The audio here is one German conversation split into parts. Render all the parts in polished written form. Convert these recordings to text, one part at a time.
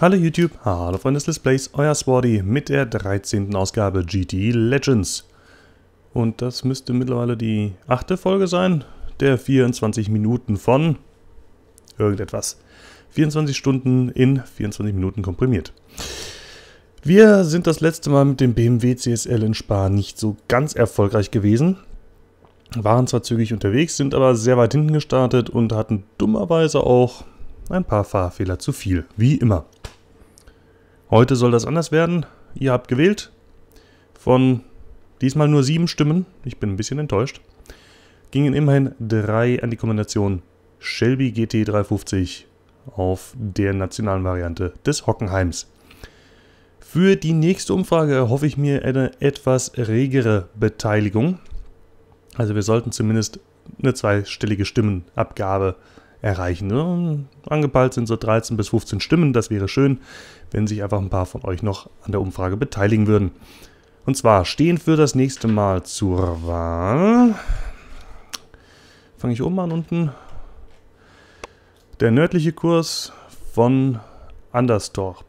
Hallo YouTube, hallo Freunde des Displays, euer Swarty mit der 13. Ausgabe GT Legends. Und das müsste mittlerweile die 8. Folge sein, der 24 Minuten von irgendetwas. 24 Stunden in 24 Minuten komprimiert. Wir sind das letzte Mal mit dem BMW CSL in Spa nicht so ganz erfolgreich gewesen. Waren zwar zügig unterwegs, sind aber sehr weit hinten gestartet und hatten dummerweise auch ein paar Fahrfehler zu viel, wie immer. Heute soll das anders werden. Ihr habt gewählt. Von diesmal nur 7 Stimmen. Ich bin ein bisschen enttäuscht. Gingen immerhin 3 an die Kombination Shelby GT 350 auf der nationalen Variante des Hockenheims. Für die nächste Umfrage erhoffe ich mir eine etwas regere Beteiligung. Also wir sollten zumindest eine zweistellige Stimmenabgabe erreichen. Angepeilt sind so 13 bis 15 Stimmen. Das wäre schön, wenn sich einfach ein paar von euch noch an der Umfrage beteiligen würden. Und zwar stehen für das nächste Mal zur Wahl. Fange ich oben an, unten. Der nördliche Kurs von Anderstorp.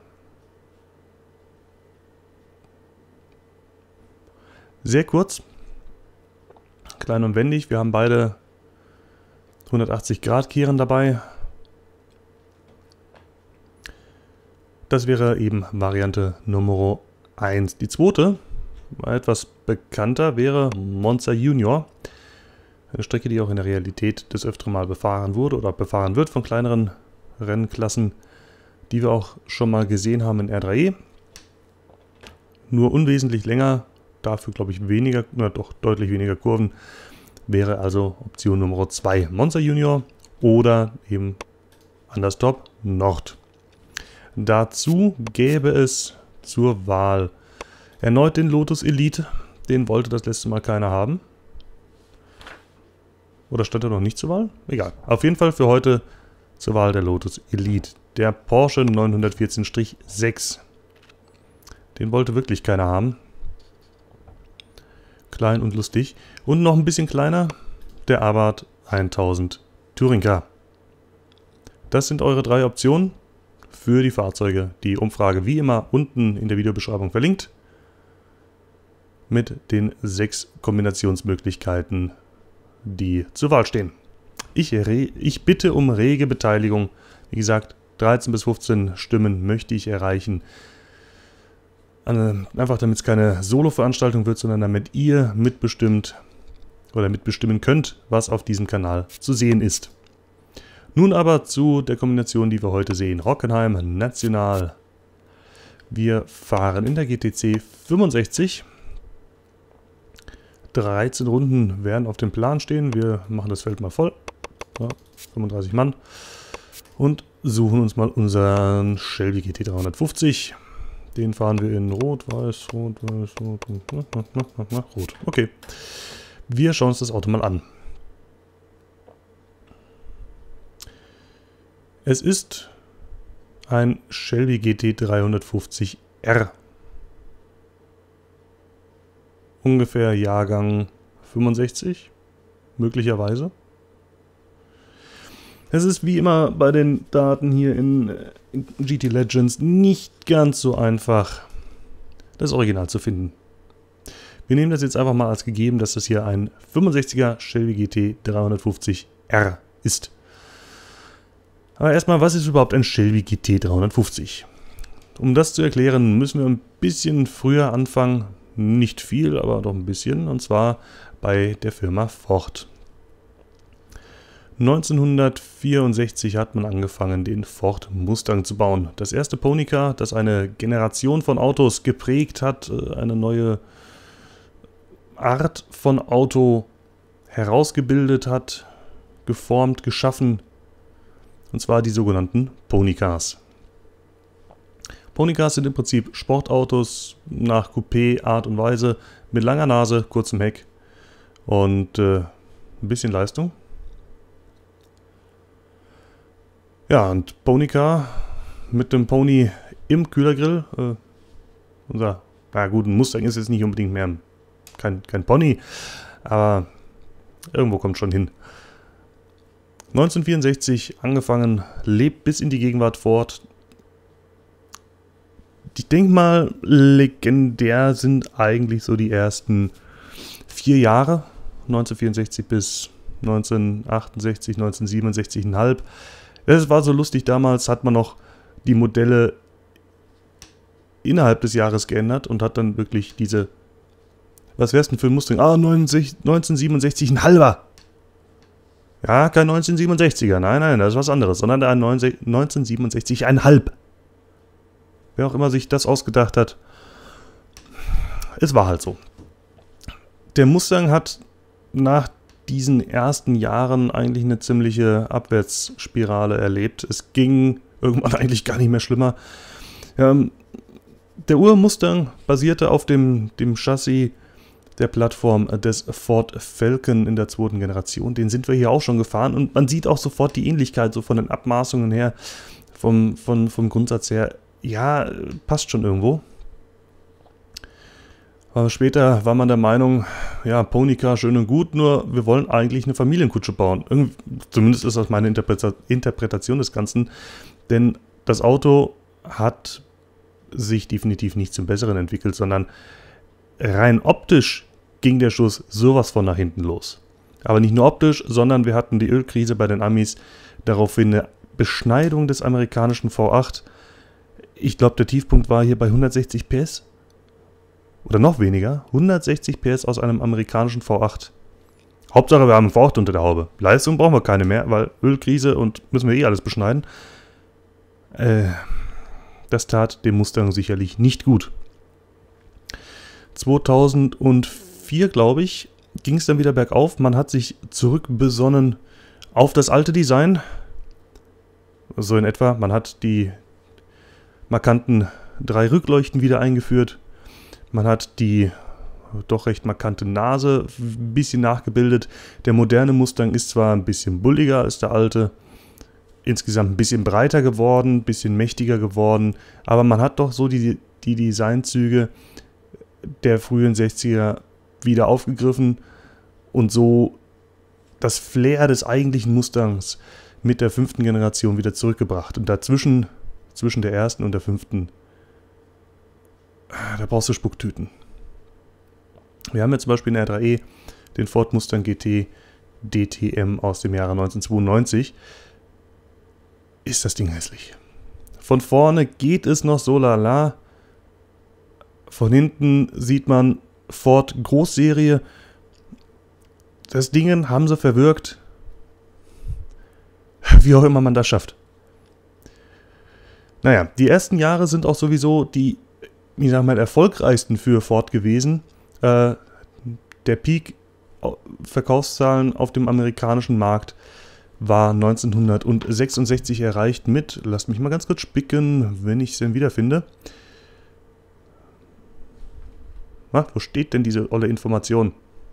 Sehr kurz. Klein und wendig. Wir haben beide 180 Grad Kehren dabei. Das wäre eben Variante Nummer 1. Die zweite, etwas bekannter, wäre Monza Junior. Eine Strecke, die auch in der Realität des Öfteren mal befahren wurde oder befahren wird von kleineren Rennklassen, die wir auch schon mal gesehen haben in R3E. Nur unwesentlich länger, dafür glaube ich weniger, oder doch deutlich weniger Kurven. Wäre also Option Nummer 2 Monza Junior oder eben Anderstorp Nord. Dazu gäbe es zur Wahl erneut den Lotus Elite. Den wollte das letzte Mal keiner haben. Oder stand er noch nicht zur Wahl? Egal. Auf jeden Fall für heute zur Wahl der Lotus Elite. Der Porsche 914-6. Den wollte wirklich keiner haben. Klein und lustig. Und noch ein bisschen kleiner, der Abarth 1000 Touring-Car. Das sind eure 3 Optionen für die Fahrzeuge. Die Umfrage wie immer unten in der Videobeschreibung verlinkt. Mit den 6 Kombinationsmöglichkeiten, die zur Wahl stehen. Ich bitte um rege Beteiligung. Wie gesagt, 13 bis 15 Stimmen möchte ich erreichen. Einfach damit es keine Solo-Veranstaltung wird, sondern damit ihr mitbestimmt oder mitbestimmen könnt, was auf diesem Kanal zu sehen ist. Nun aber zu der Kombination, die wir heute sehen. Hockenheim National. Wir fahren in der GTC 65. 13 Runden werden auf dem Plan stehen. Wir machen das Feld mal voll. Ja, 35 Mann. Und suchen uns mal unseren Shelby GT 350. Den fahren wir in Rot, Weiß, Rot, Weiß, Rot, Rot. Okay. Wir schauen uns das Auto mal an. Es ist ein Shelby GT 350R. Ungefähr Jahrgang 65, möglicherweise. Es ist wie immer bei den Daten hier in GT Legends nicht ganz so einfach, das Original zu finden. Wir nehmen das jetzt einfach mal als gegeben, dass das hier ein 65er Shelby GT 350R ist. Aber erstmal, was ist überhaupt ein Shelby GT 350? Um das zu erklären, müssen wir ein bisschen früher anfangen. Nicht viel, aber doch ein bisschen. Und zwar bei der Firma Ford. 1964 hat man angefangen, den Ford Mustang zu bauen. Das erste Ponycar, das eine Generation von Autos geprägt hat, eine neue Art von Auto herausgebildet hat, geformt, geschaffen. Und zwar die sogenannten Ponycars. Ponycars sind im Prinzip Sportautos nach Coupé Art und Weise mit langer Nase, kurzem Heck und ein bisschen Leistung. Ja, und Ponycar mit dem Pony im Kühlergrill. Na gut, ein Mustang ist jetzt nicht unbedingt mehr kein Pony, aber irgendwo kommt schon hin. 1964 angefangen, lebt bis in die Gegenwart fort. ich denke mal, legendär sind eigentlich so die ersten 4 Jahre, 1964 bis 1968, 1967,5. Es war so lustig, damals hat man noch die Modelle innerhalb des Jahres geändert und hat dann wirklich diese, was wär's denn für ein Mustang? 1967,5er. Ja, kein 1967er, nein, das ist was anderes, sondern ein 1967,5. Wer auch immer sich das ausgedacht hat, es war halt so. Der Mustang hat nach diesen ersten Jahren eigentlich eine ziemliche Abwärtsspirale erlebt. Es ging irgendwann eigentlich gar nicht mehr schlimmer. Der Ur-Mustang basierte auf dem Chassis der Plattform des Ford Falcon in der 2. Generation. Den sind wir hier auch schon gefahren und man sieht auch sofort die Ähnlichkeit, so von den Abmaßungen her, vom Grundsatz her. Ja, passt schon irgendwo. Aber später war man der Meinung, ja, Ponycar schön und gut, nur wir wollen eigentlich eine Familienkutsche bauen. Zumindest ist das meine Interpretation des Ganzen. Denn das Auto hat sich definitiv nicht zum Besseren entwickelt, sondern rein optisch ging der Schuss sowas von nach hinten los. Aber nicht nur optisch, sondern wir hatten die Ölkrise bei den Amis, daraufhin eine Beschneidung des amerikanischen V8. Ich glaube, der Tiefpunkt war hier bei 160 PS. Oder noch weniger. 160 PS aus einem amerikanischen V8. Hauptsache, wir haben einen V8 unter der Haube. Leistung brauchen wir keine mehr, weil Ölkrise und müssen wir eh alles beschneiden. Das tat dem Mustang sicherlich nicht gut. 2004, glaube ich, ging es dann wieder bergauf. Man hat sich zurückbesonnen auf das alte Design. So in etwa. Man hat die markanten 3 Rückleuchten wieder eingeführt. Man hat die doch recht markante Nase ein bisschen nachgebildet. Der moderne Mustang ist zwar ein bisschen bulliger als der alte, insgesamt ein bisschen breiter geworden, ein bisschen mächtiger geworden, aber man hat doch so die Designzüge der frühen 60er wieder aufgegriffen und so das Flair des eigentlichen Mustangs mit der 5. Generation wieder zurückgebracht. Und dazwischen, zwischen der 1. und der 5., da brauchst du Spucktüten. Wir haben jetzt zum Beispiel in der R3E den Ford Mustang GT DTM aus dem Jahre 1992. Ist das Ding hässlich. Von vorne geht es noch so lala. Von hinten sieht man Ford Großserie. Das Ding haben sie verwirkt. Wie auch immer man das schafft. Naja, die ersten Jahre sind auch sowieso die, ich sag mal, erfolgreichsten für Ford gewesen. Der Peak Verkaufszahlen auf dem amerikanischen Markt war 1966 erreicht mit, lasst mich mal ganz kurz spicken, wenn ich es denn wiederfinde. Wo steht denn diese olle Information?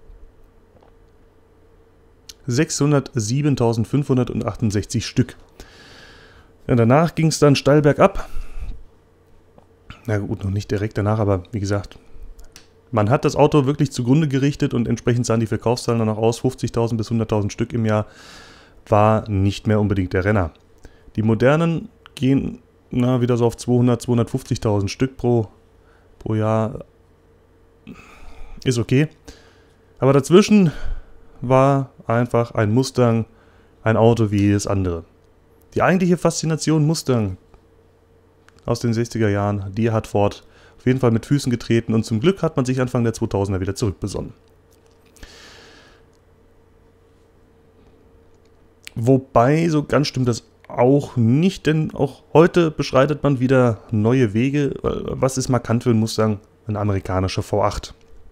607.568 Stück. Ja, danach ging es dann steil bergab. Na gut, noch nicht direkt danach, aber wie gesagt, man hat das Auto wirklich zugrunde gerichtet und entsprechend sahen die Verkaufszahlen dann auch aus. 50.000 bis 100.000 Stück im Jahr war nicht mehr unbedingt der Renner. Die modernen gehen wieder so auf 200.000, 250.000 Stück pro Jahr. Ist okay. Aber dazwischen war einfach ein Mustang ein Auto wie jedes andere. Die eigentliche Faszination Mustang aus den 60er Jahren, die hat Ford auf jeden Fall mit Füßen getreten und zum Glück hat man sich Anfang der 2000er wieder zurückbesonnen. Wobei, so ganz stimmt das auch nicht, denn auch heute beschreitet man wieder neue Wege. Was ist markant für einen Mustang? Ein amerikanischer V8.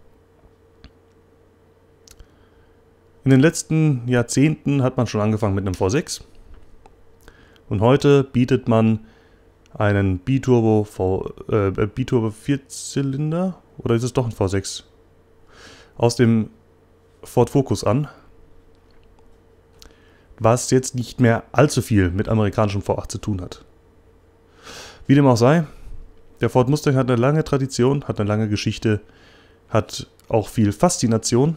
In den letzten Jahrzehnten hat man schon angefangen mit einem V6 und heute bietet man einen Biturbo Vierzylinder, oder ist es doch ein V6, aus dem Ford Focus an, was jetzt nicht mehr allzu viel mit amerikanischem V8 zu tun hat. Wie dem auch sei, der Ford Mustang hat eine lange Tradition, hat eine lange Geschichte, hat auch viel Faszination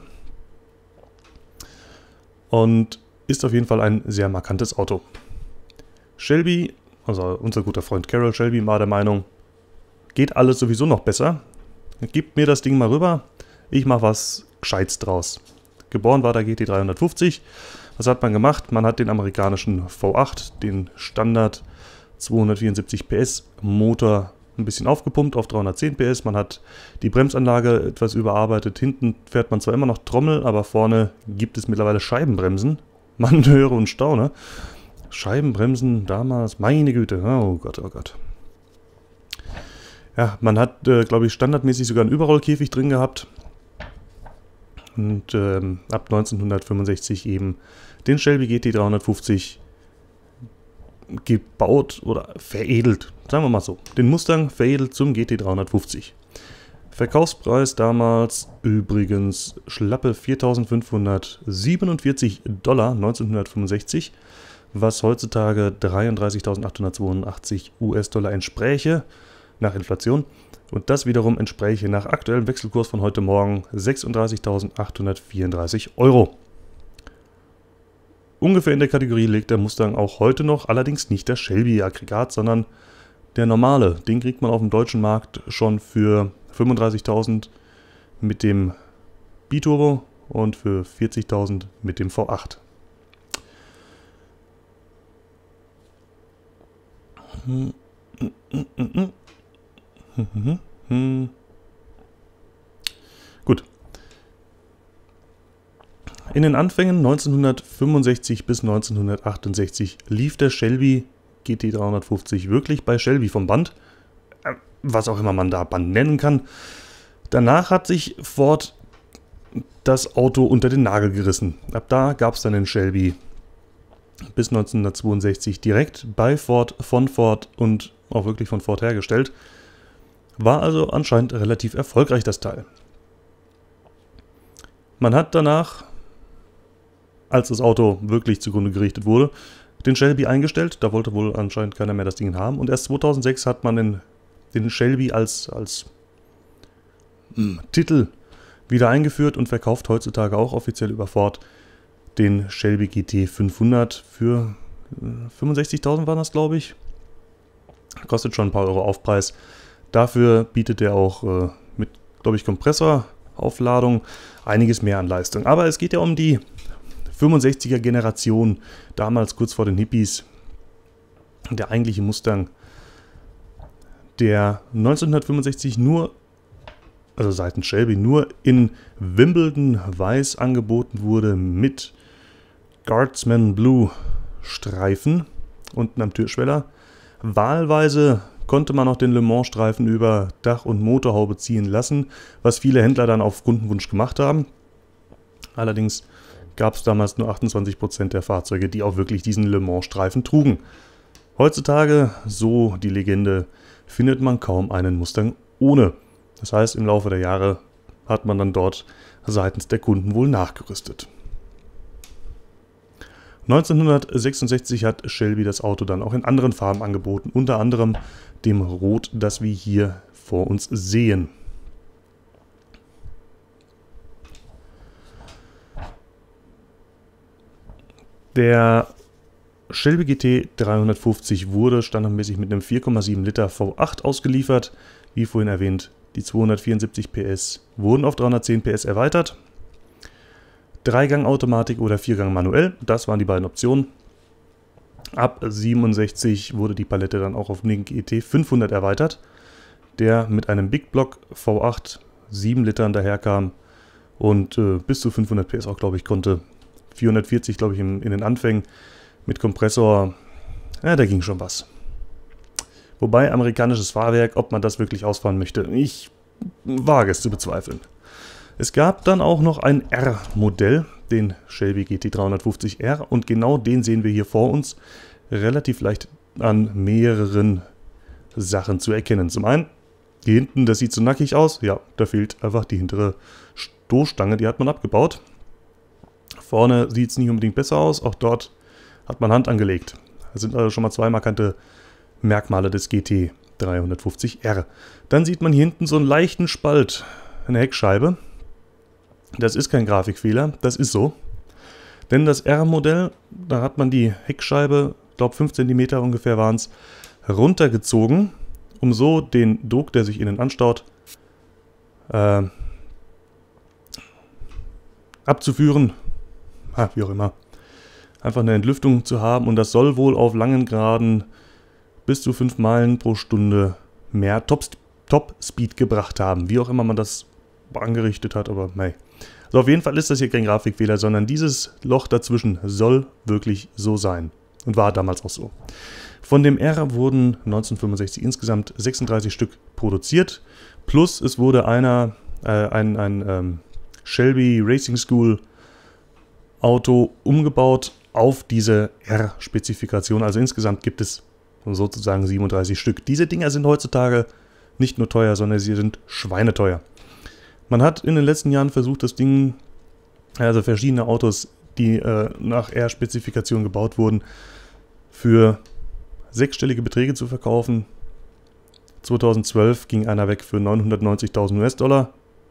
und ist auf jeden Fall ein sehr markantes Auto. Shelby, also unser guter Freund Carroll Shelby, war der Meinung, geht alles sowieso noch besser. Gebt mir das Ding mal rüber, ich mache was Gescheites draus. Geboren war der GT350. Was hat man gemacht? Man hat den amerikanischen V8, den Standard 274 PS Motor ein bisschen aufgepumpt auf 310 PS. Man hat die Bremsanlage etwas überarbeitet. Hinten fährt man zwar immer noch Trommel, aber vorne gibt es mittlerweile Scheibenbremsen. Man höre und staune. Scheibenbremsen damals, meine Güte, oh Gott, oh Gott. Ja, man hat, glaube ich, standardmäßig sogar einen Überrollkäfig drin gehabt. Und ab 1965 eben den Shelby GT350 gebaut oder veredelt, sagen wir mal so. Den Mustang veredelt zum GT350. Verkaufspreis damals übrigens schlappe $4.547 1965, was heutzutage 33.882 US-Dollar entspräche nach Inflation. Und das wiederum entspräche nach aktuellem Wechselkurs von heute Morgen 36.834 Euro. Ungefähr in der Kategorie liegt der Mustang auch heute noch, allerdings nicht der Shelby-Aggregat, sondern der normale. Den kriegt man auf dem deutschen Markt schon für 35.000 mit dem Biturbo und für 40.000 mit dem V8. Gut. In den Anfängen 1965 bis 1968 lief der Shelby GT350 wirklich bei Shelby vom Band, was auch immer man da Band nennen kann. Danach hat sich Ford das Auto unter den Nagel gerissen. Ab da gab es dann den Shelby bis 1962 direkt bei Ford, von Ford und auch wirklich von Ford hergestellt. War also anscheinend relativ erfolgreich, das Teil. Man hat danach, als das Auto wirklich zugrunde gerichtet wurde, den Shelby eingestellt. Da wollte wohl anscheinend keiner mehr das Ding haben. Und erst 2006 hat man den Shelby als Titel wieder eingeführt und verkauft heutzutage auch offiziell über Ford den Shelby GT 500 für 65.000 waren das, glaube ich. Kostet schon ein paar Euro Aufpreis. Dafür bietet er auch mit, glaube ich, Kompressoraufladung einiges mehr an Leistung. Aber es geht ja um die 65er Generation, damals kurz vor den Hippies. Der eigentliche Mustang, der 1965 nur, also seitens Shelby, nur in Wimbledon Weiß angeboten wurde mit Guardsman Blue Streifen unten am Türschweller. Wahlweise konnte man auch den Le Mans Streifen über Dach und Motorhaube ziehen lassen, was viele Händler dann auf Kundenwunsch gemacht haben. Allerdings gab es damals nur 28% der Fahrzeuge, die auch wirklich diesen Le Mans Streifen trugen. Heutzutage, so die Legende, findet man kaum einen Mustang ohne. Das heißt, im Laufe der Jahre hat man dann dort seitens der Kunden wohl nachgerüstet. 1966 hat Shelby das Auto dann auch in anderen Farben angeboten, unter anderem dem Rot, das wir hier vor uns sehen. Der Shelby GT 350 wurde standardmäßig mit einem 4,7 Liter V8 ausgeliefert. Wie vorhin erwähnt, die 274 PS wurden auf 310 PS erweitert. 3-Gang-Automatik oder 4-Gang manuell, das waren die beiden Optionen. Ab 67 wurde die Palette dann auch auf den GT 500 erweitert, der mit einem Big Block V8 7 Litern daherkam und bis zu 500 PS auch, glaube ich, konnte. 440, glaube ich, in den Anfängen mit Kompressor, ja, da ging schon was. Wobei amerikanisches Fahrwerk, ob man das wirklich ausfahren möchte, ich wage es zu bezweifeln. Es gab dann auch noch ein R-Modell, den Shelby GT350R, und genau den sehen wir hier vor uns relativ leicht an mehreren Sachen zu erkennen. Zum einen, hier hinten, das sieht so nackig aus, ja, da fehlt einfach die hintere Stoßstange, die hat man abgebaut. Vorne sieht es nicht unbedingt besser aus, auch dort hat man Hand angelegt. Das sind also schon mal zwei markante Merkmale des GT350R. Dann sieht man hier hinten so einen leichten Spalt, eine Heckscheibe. Das ist kein Grafikfehler, das ist so. Denn das R-Modell, da hat man die Heckscheibe, ich glaube 5 cm ungefähr waren es, runtergezogen um so den Druck, der sich innen anstaut, abzuführen. Wie auch immer. Einfach eine Entlüftung zu haben, und das soll wohl auf langen Geraden bis zu 5 Meilen pro Stunde mehr Top-Speed gebracht haben. Wie auch immer man das angerichtet hat, aber nein. Also auf jeden Fall ist das hier kein Grafikfehler, sondern dieses Loch dazwischen soll wirklich so sein. Und war damals auch so. Von dem R wurden 1965 insgesamt 36 Stück produziert. Plus es wurde ein Shelby Racing School Auto umgebaut auf diese R-Spezifikation. Also insgesamt gibt es sozusagen 37 Stück. Diese Dinger sind heutzutage nicht nur teuer, sondern sie sind schweineteuer. Man hat in den letzten Jahren versucht, das Ding, also verschiedene Autos, die nach R-Spezifikation gebaut wurden, für 6-stellige Beträge zu verkaufen. 2012 ging einer weg für 990.000 US-Dollar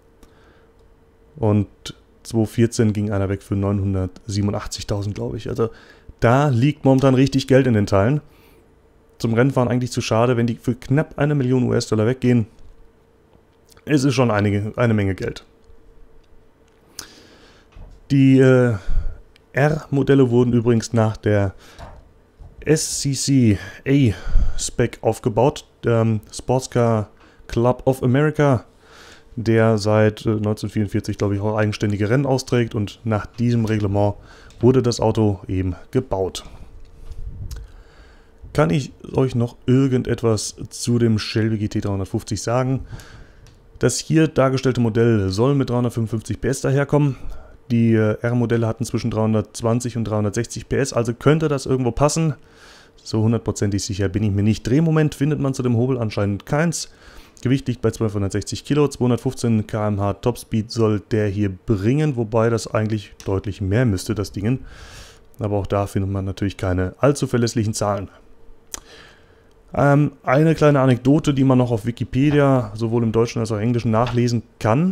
und 2014 ging einer weg für 987.000, glaube ich. Also da liegt momentan richtig Geld in den Teilen. Zum Rennfahren eigentlich zu schade, wenn die für knapp 1 Million US-Dollar weggehen. Es ist schon eine Menge Geld. Die R-Modelle wurden übrigens nach der SCCA-Spec aufgebaut, der Sports Car Club of America, der seit 1944, glaube ich, auch eigenständige Rennen austrägt, und nach diesem Reglement wurde das Auto eben gebaut. Kann ich euch noch irgendetwas zu dem Shelby GT 350 sagen? Das hier dargestellte Modell soll mit 355 PS daherkommen. Die R-Modelle hatten zwischen 320 und 360 PS, also könnte das irgendwo passen. So hundertprozentig sicher bin ich mir nicht. Drehmoment findet man zu dem Hobel anscheinend keins. Gewicht liegt bei 1260 Kilo, 215 km/h Topspeed soll der hier bringen, wobei das eigentlich deutlich mehr müsste, das Ding. Aber auch da findet man natürlich keine allzu verlässlichen Zahlen. Eine kleine Anekdote, die man noch auf Wikipedia sowohl im Deutschen als auch im Englischen nachlesen kann.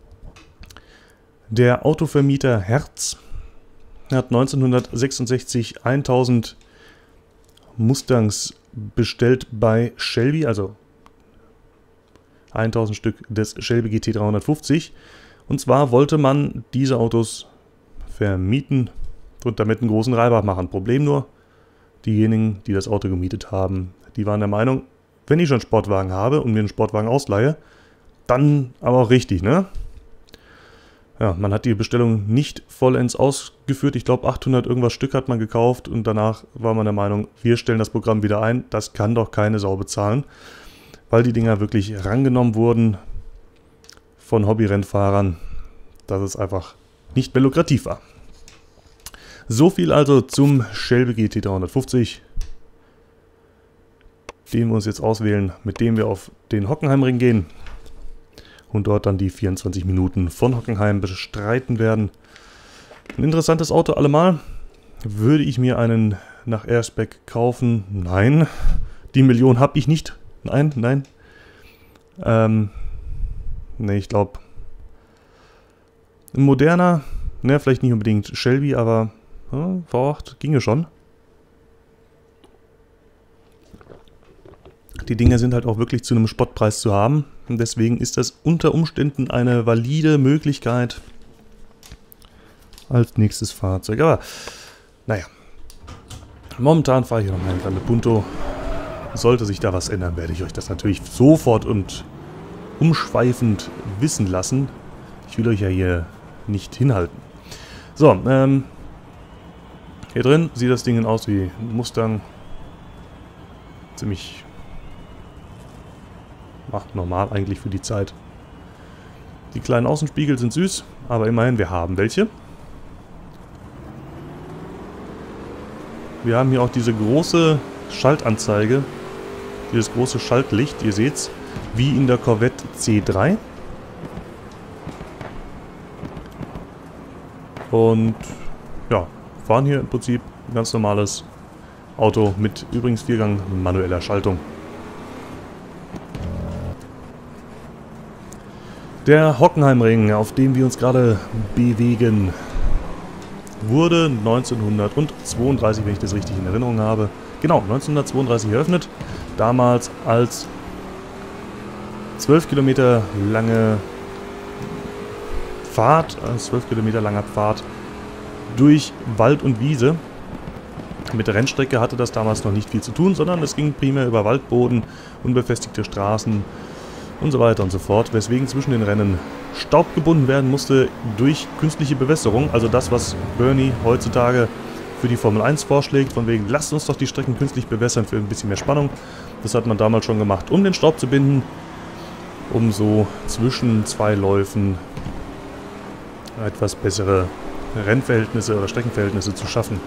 Der Autovermieter Hertz hat 1966 1000 Mustangs bestellt bei Shelby, also 1000 Stück des Shelby GT 350. Und zwar wollte man diese Autos vermieten und damit einen großen Reibach machen. Problem nur, diejenigen, die das Auto gemietet haben, die waren der Meinung, wenn ich schon einen Sportwagen habe und mir einen Sportwagen ausleihe, dann aber auch richtig, ne? Ja, man hat die Bestellung nicht vollends ausgeführt. Ich glaube, 800 irgendwas Stück hat man gekauft und danach war man der Meinung, wir stellen das Programm wieder ein. Das kann doch keine Sau bezahlen, weil die Dinger wirklich rangenommen wurden von Hobbyrennfahrern, dass es einfach nicht mehr lukrativ war. So viel also zum Shelby GT 350, den wir uns jetzt auswählen, mit dem wir auf den Hockenheimring gehen und dort dann die 24 Minuten von Hockenheim bestreiten werden. Ein interessantes Auto allemal. Würde ich mir einen nach Airspec kaufen? Nein. Die Million habe ich nicht. Nein. Ne, ich glaube, ein moderner, ne, vielleicht nicht unbedingt Shelby, aber V8 ginge schon. Die Dinger sind halt auch wirklich zu einem Spottpreis zu haben. Und deswegen ist das unter Umständen eine valide Möglichkeit als nächstes Fahrzeug. Aber naja, momentan fahre ich noch einen Grande Punto. Sollte sich da was ändern, werde ich euch das natürlich sofort und umschweifend wissen lassen. Ich will euch ja hier nicht hinhalten. So, hier drin sieht das Ding aus wie ein Mustang. Ziemlich normal eigentlich für die Zeit. Die kleinen Außenspiegel sind süß, aber immerhin, wir haben welche. Wir haben hier auch diese große Schaltanzeige, dieses große Schaltlicht, ihr seht's, wie in der Corvette C3. Und ja, fahren hier im Prinzip ein ganz normales Auto mit übrigens Viergang manueller Schaltung. Der Hockenheimring, auf dem wir uns gerade bewegen, wurde 1932, wenn ich das richtig in Erinnerung habe, genau, 1932 eröffnet. Damals als 12 Kilometer lange Fahrt, 12 Kilometer langer Pfad durch Wald und Wiese. Mit der Rennstrecke hatte das damals noch nicht viel zu tun, sondern es ging primär über Waldboden, unbefestigte Straßen und so weiter und so fort, weswegen zwischen den Rennen Staub gebunden werden musste durch künstliche Bewässerung, also das, was Bernie heutzutage für die Formel 1 vorschlägt, von wegen, lasst uns doch die Strecken künstlich bewässern für ein bisschen mehr Spannung. Das hat man damals schon gemacht, um den Staub zu binden, um so zwischen zwei Läufen etwas bessere Rennverhältnisse oder Streckenverhältnisse zu schaffen.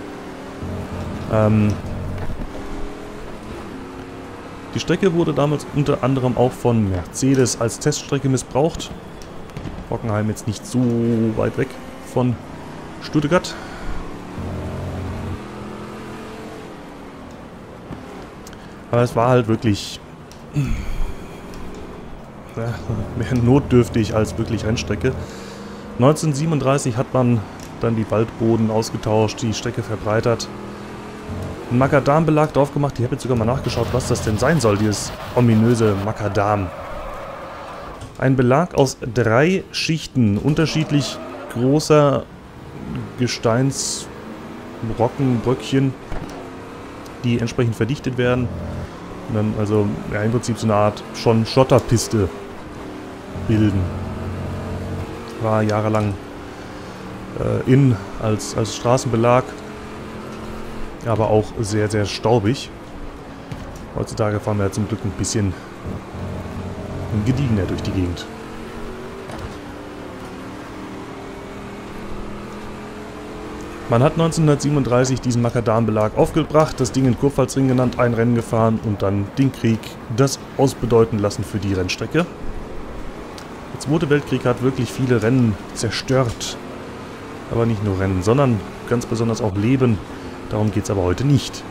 Die Strecke wurde damals unter anderem auch von Mercedes als Teststrecke missbraucht. Hockenheim jetzt nicht so weit weg von Stuttgart. Aber es war halt wirklich mehr notdürftig als wirklich Rennstrecke. 1937 hat man dann die Waldboden ausgetauscht, die Strecke verbreitert, einen Makadambelag drauf gemacht. Ich habe jetzt sogar mal nachgeschaut, was das denn sein soll, dieses ominöse Makadam. Ein Belag aus 3 Schichten unterschiedlich großer Gesteinsbrocken, Bröckchen, die entsprechend verdichtet werden. Und dann also ja, im Prinzip so eine Art schon Schotterpiste bilden. War jahrelang als Straßenbelag, aber auch sehr, sehr staubig. Heutzutage fahren wir ja zum Glück ein bisschen gediegener durch die Gegend. Man hat 1937 diesen Makadambelag aufgebracht, das Ding in Kurpfalzring genannt, ein Rennen gefahren und dann den Krieg das ausbedeuten lassen für die Rennstrecke. Der Zweite Weltkrieg hat wirklich viele Rennen zerstört. Aber nicht nur Rennen, sondern ganz besonders auch Leben. Darum geht es aber heute nicht.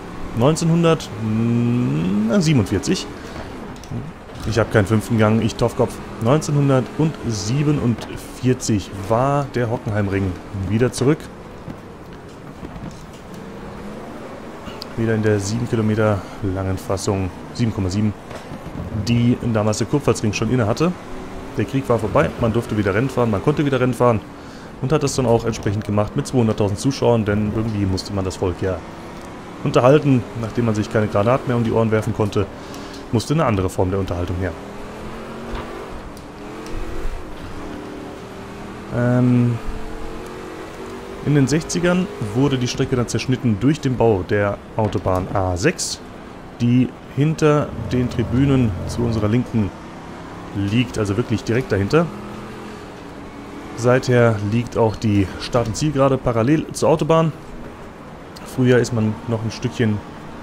1947. Ich habe keinen 5. Gang, ich Toffkopf. 1947 war der Hockenheimring wieder zurück. Wieder in der 7 Kilometer langen Fassung, 7,7, die damals der Kurpfalzring schon inne hatte. Der Krieg war vorbei, man durfte wieder Rennen fahren, man konnte wieder Rennen fahren. Und hat das dann auch entsprechend gemacht mit 200.000 Zuschauern, denn irgendwie musste man das Volk ja unterhalten. Nachdem man sich keine Granaten mehr um die Ohren werfen konnte, musste eine andere Form der Unterhaltung her. In den 60ern wurde die Strecke dann zerschnitten durch den Bau der Autobahn A6, die hinter den Tribünen zu unserer Linken liegt, also wirklich direkt dahinter. Seither liegt auch die Start- und Zielgerade parallel zur Autobahn. Früher ist man noch ein Stückchen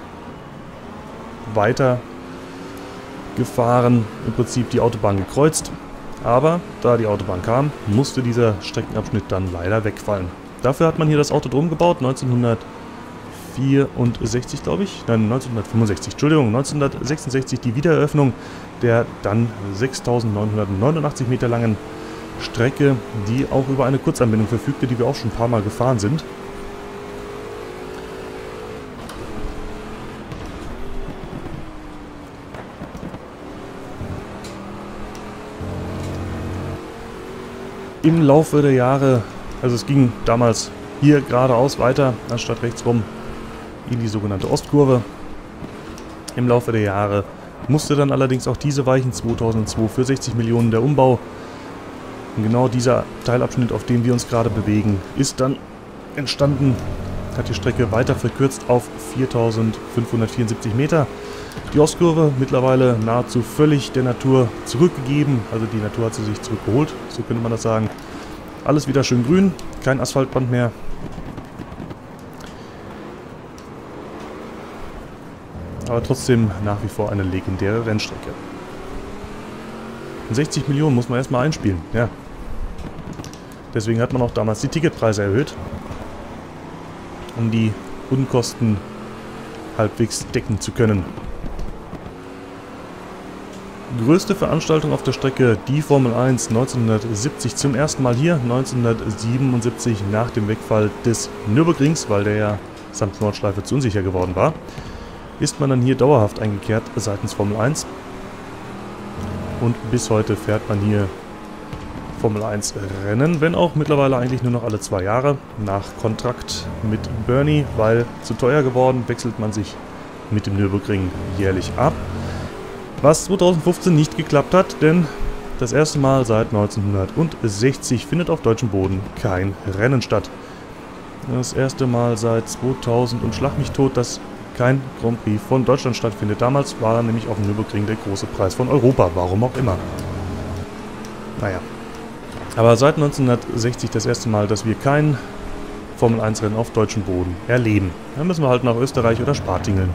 weiter gefahren, im Prinzip die Autobahn gekreuzt. Aber da die Autobahn kam, musste dieser Streckenabschnitt dann leider wegfallen. Dafür hat man hier das Autodrom gebaut, 1964 glaube ich, nein 1965, Entschuldigung, 1966 die Wiedereröffnung der dann 6.989 Meter langen Strecke, die auch über eine Kurzanbindung verfügte, die wir auch schon ein paar Mal gefahren sind. Im Laufe der Jahre, also es ging damals hier geradeaus weiter, anstatt rechts rum in die sogenannte Ostkurve. Im Laufe der Jahre musste dann allerdings auch diese weichen, 2002 für 60 Millionen der Umbau. Und genau dieser Teilabschnitt, auf dem wir uns gerade bewegen, ist dann entstanden, hat die Strecke weiter verkürzt auf 4.574 Meter. Die Ostkurve mittlerweile nahezu völlig der Natur zurückgegeben, also die Natur hat sie sich zurückgeholt, so könnte man das sagen. Alles wieder schön grün, kein Asphaltband mehr. Aber trotzdem nach wie vor eine legendäre Rennstrecke. 60 Millionen muss man erstmal einspielen, ja. Deswegen hat man auch damals die Ticketpreise erhöht, um die Unkosten halbwegs decken zu können. Größte Veranstaltung auf der Strecke, die Formel 1 1970 zum ersten Mal hier, 1977 nach dem Wegfall des Nürburgrings, weil der ja samt Nordschleife zu unsicher geworden war, ist man dann hier dauerhaft eingekehrt seitens Formel 1. und bis heute fährt man hier Formel 1 Rennen, wenn auch mittlerweile eigentlich nur noch alle 2 Jahre nach Kontrakt mit Bernie, weil zu teuer geworden, wechselt man sich mit dem Nürburgring jährlich ab. Was 2015 nicht geklappt hat, denn das erste Mal seit 1960 findet auf deutschem Boden kein Rennen statt. Das erste Mal seit 2000 und schlag mich tot, dass kein Grand Prix von Deutschland stattfindet. Damals war nämlich auf dem Nürburgring der große Preis von Europa, warum auch immer. Naja. Aber seit 1960 das erste Mal, dass wir kein Formel-1-Rennen auf deutschem Boden erleben. Dann müssen wir halt nach Österreich oder Spa tingeln.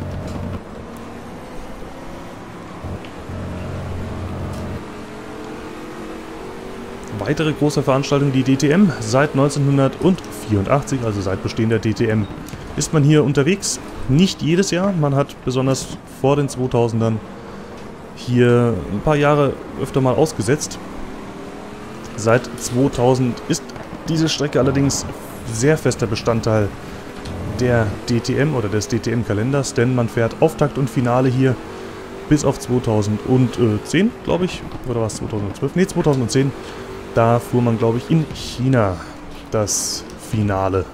Weitere große Veranstaltung, die DTM. Seit 1984, also seit Bestehen der DTM, ist man hier unterwegs. Nicht jedes Jahr, man hat besonders vor den 2000ern hier ein paar Jahre öfter mal ausgesetzt. Seit 2000 ist diese Strecke allerdings sehr fester Bestandteil der DTM oder des DTM-Kalenders, denn man fährt Auftakt und Finale hier bis auf 2010, glaube ich, oder was, 2012? Ne, 2010. Da fuhr man, glaube ich, in China das Finale.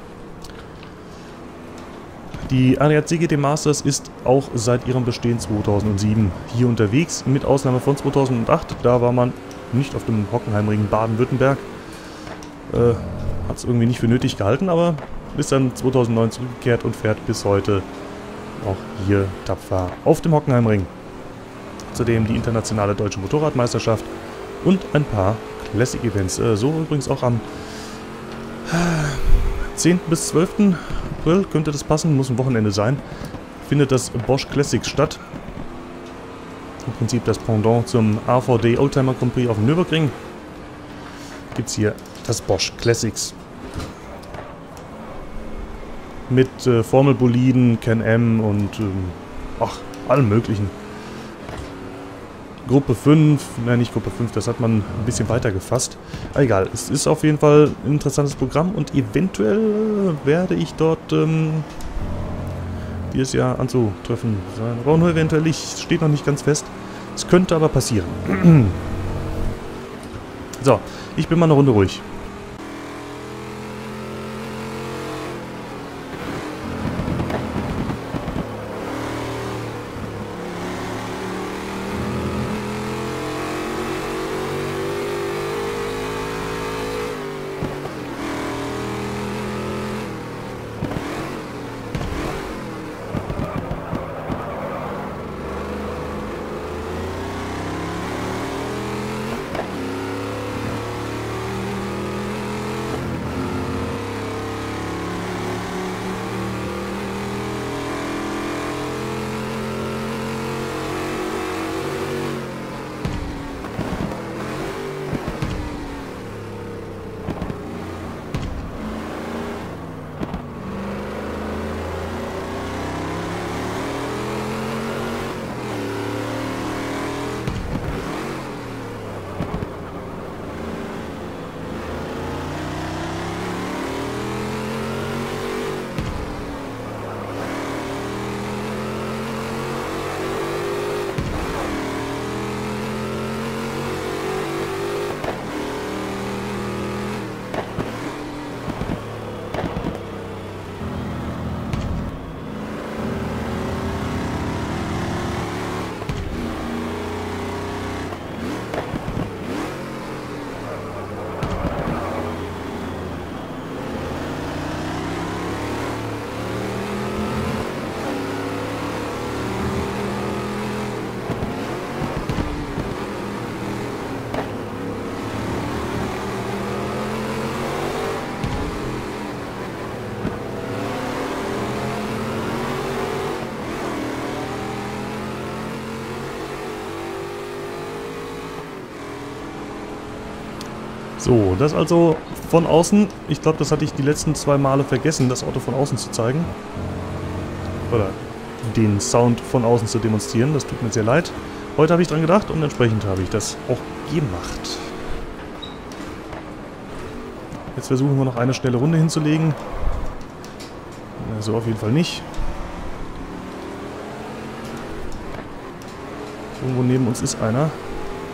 Die ADAC GT Masters ist auch seit ihrem Bestehen 2007 hier unterwegs, mit Ausnahme von 2008. Da war man nicht auf dem Hockenheimring Baden-Württemberg. Hat es irgendwie nicht für nötig gehalten, aber ist dann 2009 zurückgekehrt und fährt bis heute auch hier tapfer auf dem Hockenheimring. Zudem die internationale deutsche Motorradmeisterschaft und ein paar Classic-Events. So übrigens auch am 10. bis 12. April könnte das passen, muss ein Wochenende sein. Findet das Bosch Classics statt. Im Prinzip das Pendant zum AVD Oldtimer Grand Prix auf dem Nürburgring. Gibt es hier das Bosch Classics. Mit Formelboliden, Can-Am und allem möglichen. Gruppe 5, nein, nicht Gruppe 5, das hat man ein bisschen weiter gefasst. Aber egal, es ist auf jeden Fall ein interessantes Programm und eventuell werde ich dort dieses Jahr anzutreffen sein. Aber nur eventuell, steht noch nicht ganz fest. Es könnte aber passieren. So, ich bin mal eine Runde ruhig. So, das also von außen. Ich glaube, das hatte ich die letzten 2 Male vergessen, das Auto von außen zu zeigen. Oder den Sound von außen zu demonstrieren. Das tut mir sehr leid. Heute habe ich dran gedacht und entsprechend habe ich das auch gemacht. Jetzt versuchen wir noch eine schnelle Runde hinzulegen. So auf jeden Fall nicht. Irgendwo neben uns ist einer.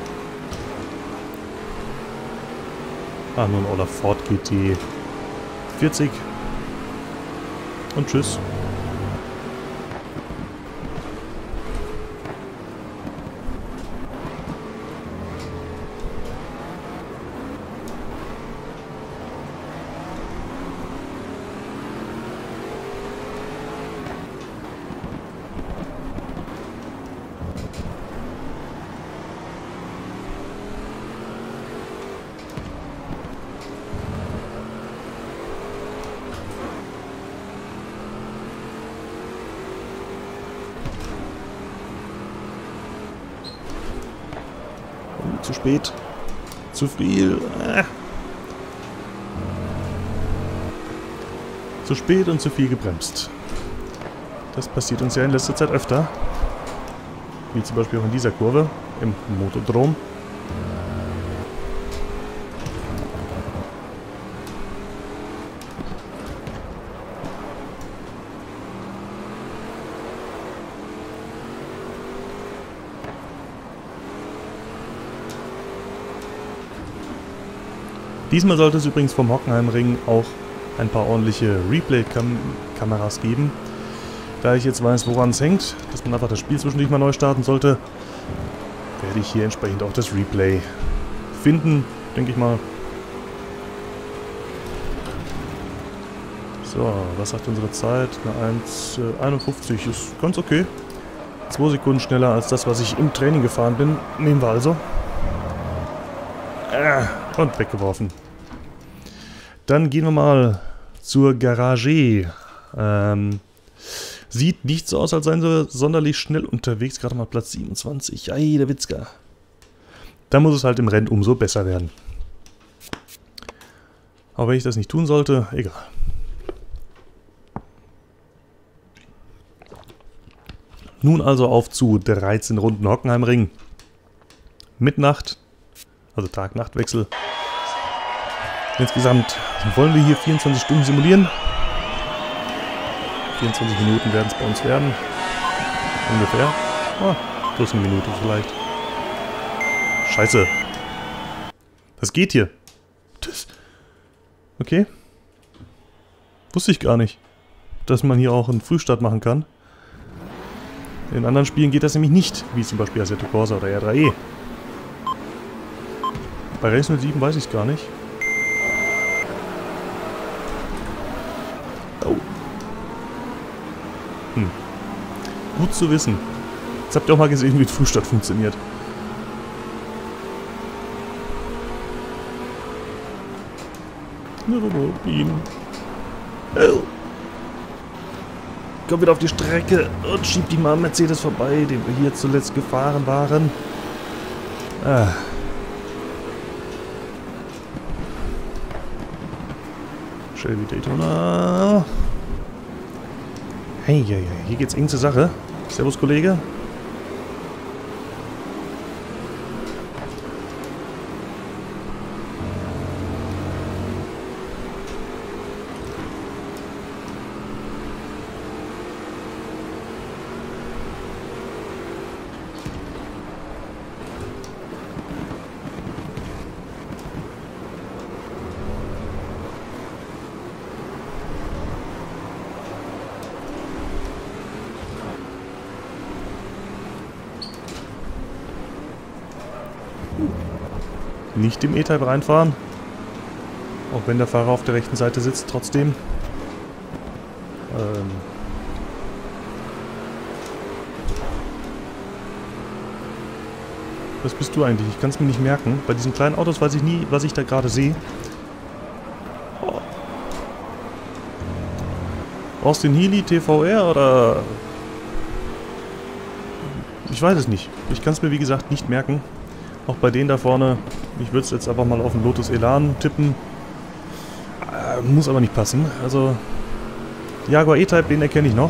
Ah, nur ein Olaf Ford GT 40. Und tschüss. Zu spät. Zu viel. Zu spät und zu viel gebremst. Das passiert uns ja in letzter Zeit öfter. Wie zum Beispiel auch in dieser Kurve im Motodrom. Diesmal sollte es übrigens vom Hockenheimring auch ein paar ordentliche Replay-Kameras geben. Da ich jetzt weiß, woran es hängt, dass man einfach das Spiel zwischendurch mal neu starten sollte, werde ich hier entsprechend auch das Replay finden, denke ich mal. So, was sagt unsere Zeit? Eine 1,51 ist ganz okay. 2 Sekunden schneller als das, was ich im Training gefahren bin. Nehmen wir also. Und weggeworfen. Dann gehen wir mal zur Garage. Sieht nicht so aus, als seien sie sonderlich schnell unterwegs. Gerade mal Platz 27. Ei, der Witzka. Da muss es halt im Rennen umso besser werden. Aber wenn ich das nicht tun sollte, egal. Nun also auf zu 13 Runden Hockenheimring. Mitnacht. Also Tag-Nacht-Wechsel. Insgesamt wollen wir hier 24 Stunden simulieren. 24 Minuten werden es bei uns werden. Ungefähr. Plus eine Minute vielleicht. Scheiße. Das geht hier. Okay. Wusste ich gar nicht, dass man hier auch einen Frühstart machen kann. In anderen Spielen geht das nämlich nicht, wie zum Beispiel Assetto Corsa oder R3E. Bei Race 07 weiß ich es gar nicht. Oh. Gut zu wissen. Jetzt habt ihr auch mal gesehen, wie ein Frühstart funktioniert. Oh. Komm wieder auf die Strecke und schieb die mal am Mercedes vorbei, den wir hier zuletzt gefahren waren. Shelby Daytona. Hey, hier geht's eng zur Sache. Servus, Kollege. Nicht im E-Type reinfahren. Auch wenn der Fahrer auf der rechten Seite sitzt, trotzdem. Was bist du eigentlich? Ich kann es mir nicht merken. Bei diesen kleinen Autos weiß ich nie, was ich da gerade sehe. Oh. Austin Healey, TVR oder... Ich weiß es nicht. Ich kann es mir wie gesagt nicht merken. Auch bei denen da vorne. Ich würde es jetzt einfach mal auf den Lotus Elan tippen. Muss aber nicht passen. Also Jaguar E-Type, den erkenne ich noch.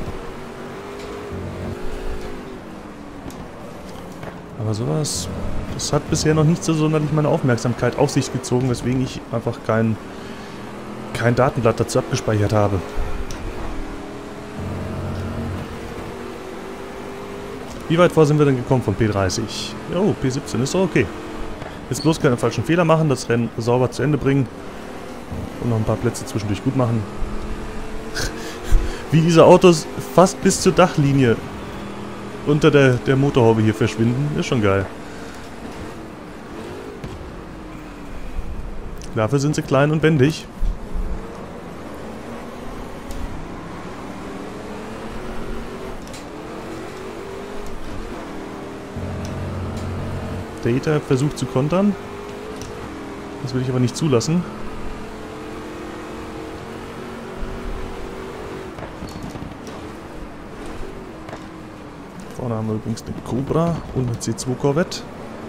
Aber sowas, das hat bisher noch nicht so sonderlich meine Aufmerksamkeit auf sich gezogen, weswegen ich einfach kein Datenblatt dazu abgespeichert habe. Wie weit vor sind wir denn gekommen von P30? Oh, P17 ist doch okay. Jetzt bloß keine falschen Fehler machen, das Rennen sauber zu Ende bringen und noch ein paar Plätze zwischendurch gut machen. Wie diese Autos fast bis zur Dachlinie unter der Motorhaube hier verschwinden, ist schon geil. Dafür sind sie klein und wendig. Data versucht zu kontern. Das will ich aber nicht zulassen. Vorne haben wir übrigens eine Cobra und eine C2 Corvette.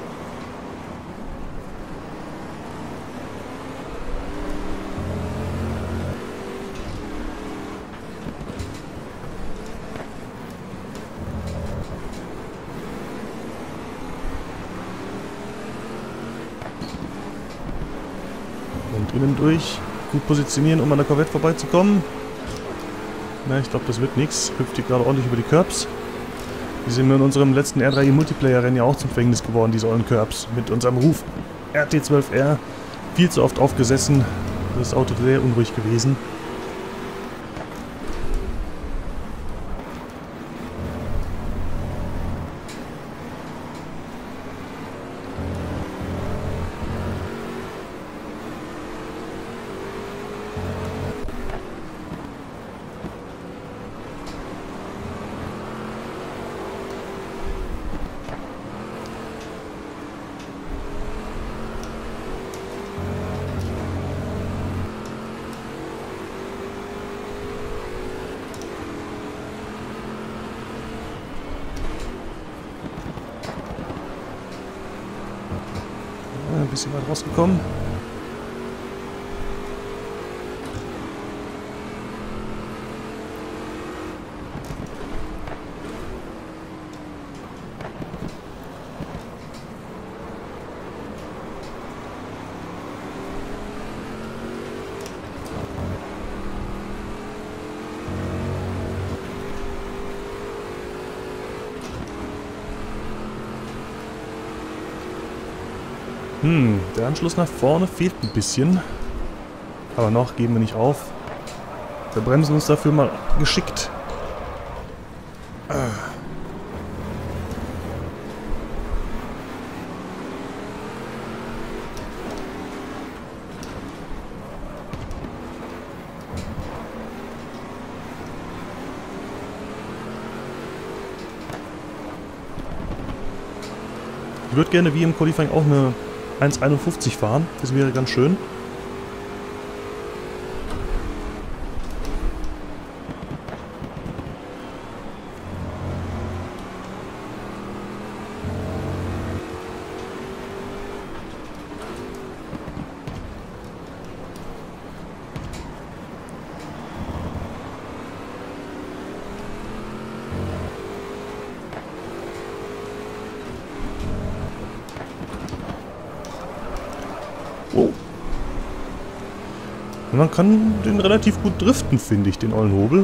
Und innen durch gut positionieren, um an der Corvette vorbeizukommen. Na, ich glaube, das wird nichts. Hüpft hier gerade ordentlich über die Curbs. Die sind mir in unserem letzten R3 Multiplayer-Rennen ja auch zum Verhängnis geworden, diese ollen Curbs. Mit unserem Ruf RT12R. Viel zu oft aufgesessen. Das Auto sehr unruhig gewesen. Ein bisschen weit rausgekommen. Der Anschluss nach vorne fehlt ein bisschen. Aber noch geben wir nicht auf. Wir bremsen uns dafür mal geschickt. Ich würde gerne wie im Qualifying auch eine 1,51 fahren. Das wäre ganz schön. Wow. Man kann den relativ gut driften, finde ich, den ollen Hobel.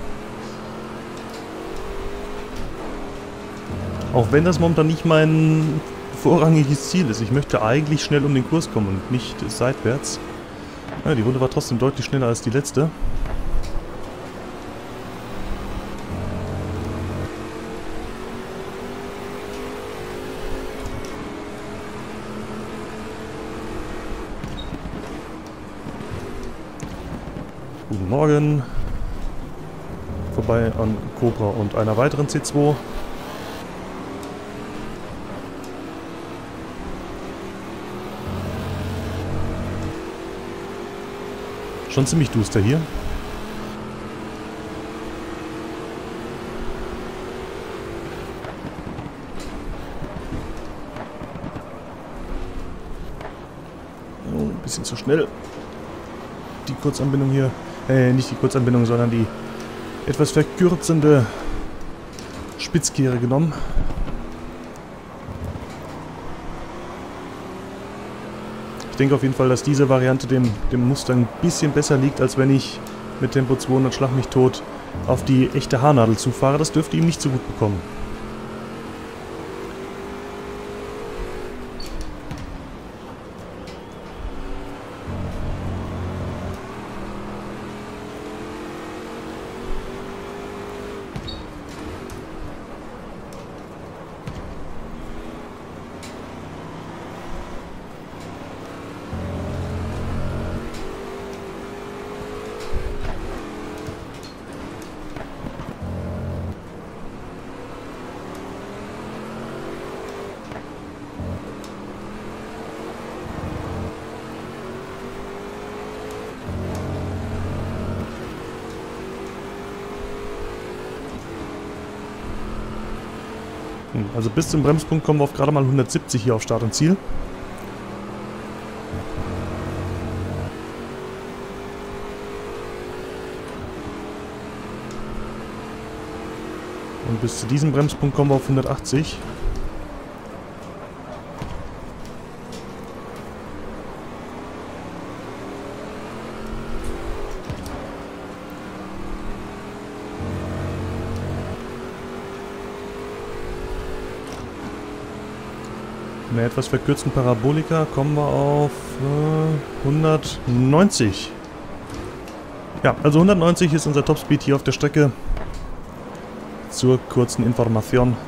Auch wenn das momentan nicht mein vorrangiges Ziel ist. Ich möchte eigentlich schnell um den Kurs kommen und nicht seitwärts. Ja, die Runde war trotzdem deutlich schneller als die letzte. Guten Morgen. Vorbei an Cobra und einer weiteren C2. Schon ziemlich duster hier. Oh, ein bisschen zu schnell. Die Kurzanbindung hier. Nicht die Kurzanbindung, sondern die etwas verkürzende Spitzkehre genommen. Ich denke auf jeden Fall, dass diese Variante dem Mustang ein bisschen besser liegt, als wenn ich mit Tempo 200 Schlag mich tot auf die echte Haarnadel zufahre. Das dürfte ihm nicht so gut bekommen. Also bis zum Bremspunkt kommen wir auf gerade mal 170 hier auf Start und Ziel. Und bis zu diesem Bremspunkt kommen wir auf 180. Mit einer etwas verkürzten Parabolika kommen wir auf 190. Ja, also 190 ist unser Topspeed hier auf der Strecke. Zur kurzen Information.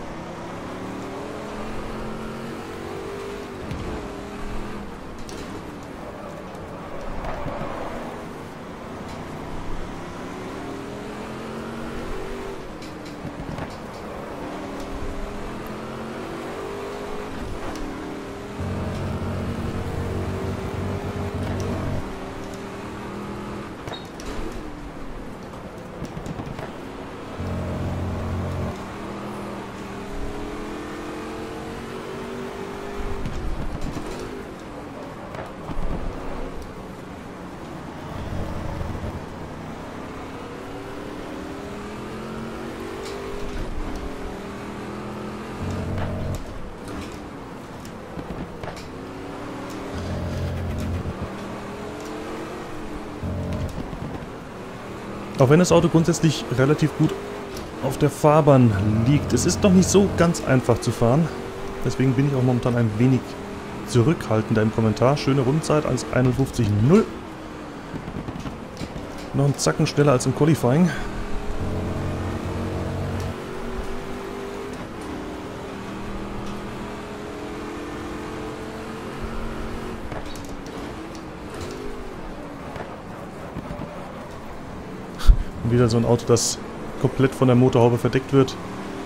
Auch wenn das Auto grundsätzlich relativ gut auf der Fahrbahn liegt, es ist noch nicht so ganz einfach zu fahren. Deswegen bin ich auch momentan ein wenig zurückhaltender im Kommentar. Schöne Rundenzeit, 1,51,0. Noch einen Zacken schneller als im Qualifying. Wieder so ein Auto, das komplett von der Motorhaube verdeckt wird.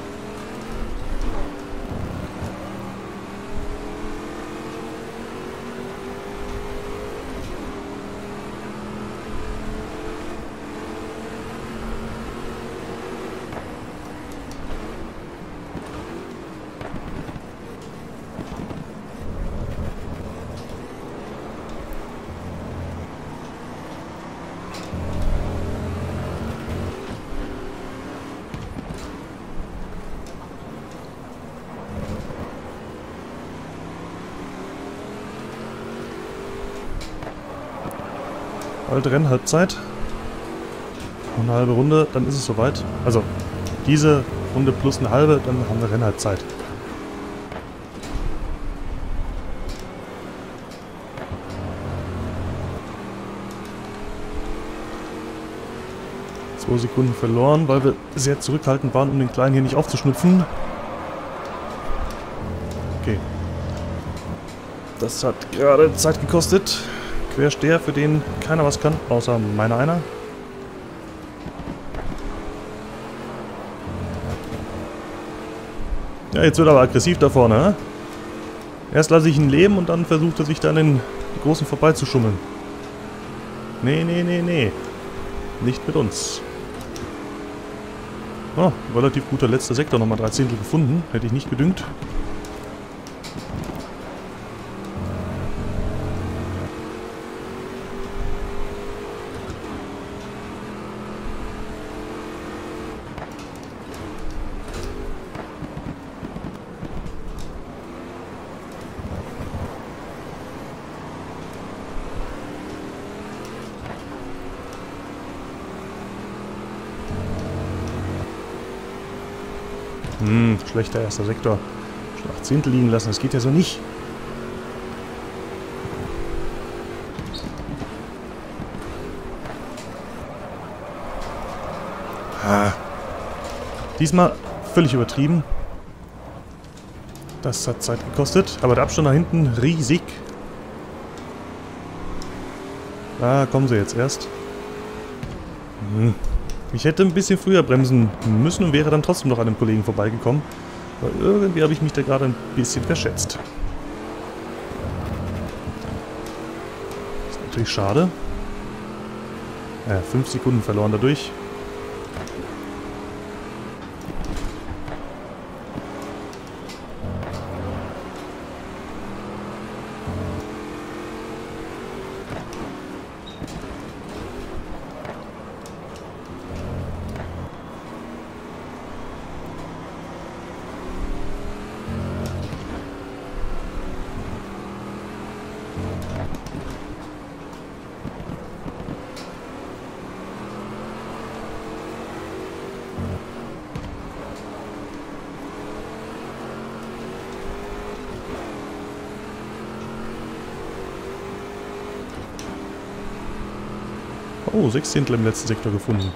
Bald Rennhalbzeit. Noch eine halbe Runde, dann ist es soweit. Also diese Runde plus eine halbe, dann haben wir Rennhalbzeit. Zwei Sekunden verloren, weil wir sehr zurückhaltend waren, um den Kleinen hier nicht aufzuschnupfen. Okay. Das hat gerade Zeit gekostet. Quersteher, für den keiner was kann, außer meiner einer. Ja, jetzt wird er aber aggressiv da vorne, hä? Erst lasse ich ihn leben und dann versucht er sich dann in die Großen vorbeizuschummeln. Nee, nee, nee, nee. Nicht mit uns. Oh, relativ guter letzter Sektor, nochmal 3 Zehntel gefunden. Hätte ich nicht gedüngt. Schlechter erster Sektor. Schon 8 Zehntel liegen lassen, das geht ja so nicht. Diesmal völlig übertrieben. Das hat Zeit gekostet, aber der Abstand nach hinten riesig. Da kommen sie jetzt erst. Ich hätte ein bisschen früher bremsen müssen und wäre dann trotzdem noch an dem Kollegen vorbeigekommen. Aber irgendwie habe ich mich da gerade ein bisschen verschätzt. Das ist natürlich schade. 5 Sekunden verloren dadurch. Oh, 6 Zehntel im letzten Sektor gefunden.